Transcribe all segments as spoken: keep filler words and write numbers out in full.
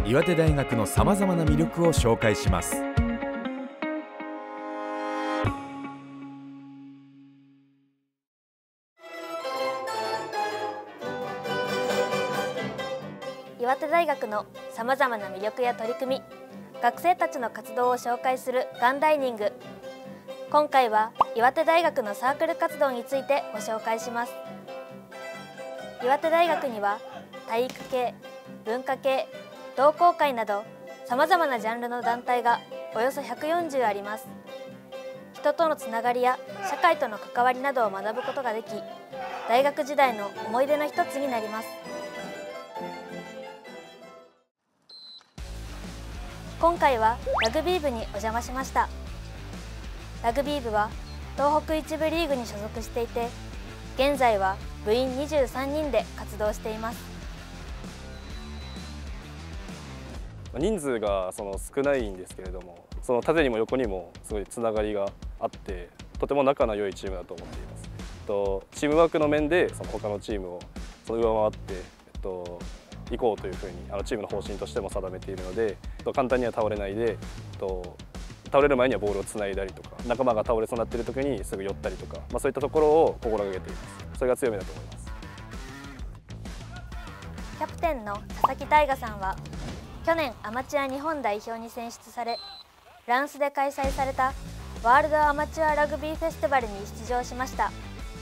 岩手大学のさまざまな魅力を紹介します。 岩手大学のさまざまな魅力や取り組み、学生たちの活動を紹介するガンダイニング。今回は岩手大学のサークル活動についてご紹介します。岩手大学には体育系、文化系、同好会などさまざまなジャンルの団体がおよそひゃくよんじゅうあります。人とのつながりや社会との関わりなどを学ぶことができ、大学時代の思い出の一つになります。今回はラグビー部にお邪魔しました。ラグビー部は東北一部リーグに所属していて、現在は部員にじゅうさんにんで活動しています。 人数がその少ないんですけれども、その縦にも横にもすごいつながりがあって、とても仲の良いチームだと思っています。とチームワークの面でその他のチームをその上回って、えっと、行こうというふうにあのチームの方針としても定めているので、簡単には倒れないで、と倒れる前にはボールをつないだりとか、仲間が倒れそうになっている時にすぐ寄ったりとか、まあ、そういったところを心がけています。それが強みだと思います。 キャプテンの佐々木大我さんは去年アマチュア日本代表に選出され、フランスで開催されたワールドアマチュアラグビーフェスティバルに出場しました。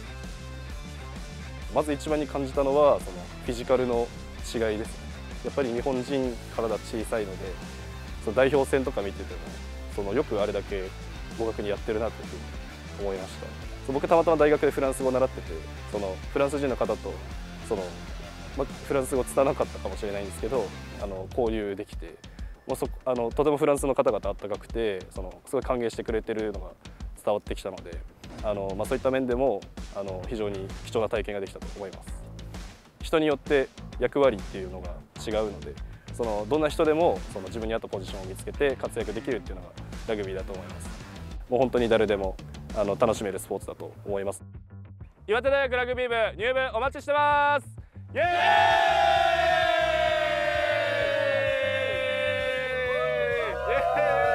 まず一番に感じたのはそのフィジカルの違いです。やっぱり日本人体小さいので、その代表戦とか見ててもそのよくあれだけ互角にやってるなというふうに思いました。僕たまたま大学でフランス語を習ってて、そのフランス人の方とその、まあ、フランス語伝わらなかったかもしれないんですけど、あの交流できて、まあ、そあのとてもフランスの方々あったかくて、そのすごい歓迎してくれてるのが伝わってきたので、あの、まあ、そういった面でもあの非常に貴重な体験ができたと思います。人によって役割っていうのが違うので、そのどんな人でもその自分に合ったポジションを見つけて活躍できるっていうのがラグビーだと思います。もう本当に誰でもあの楽しめるスポーツだと思います。岩手大学ラグビー部入部お待ちしてます。イエーイ！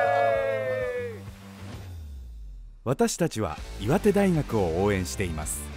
私たちは岩手大学を応援しています。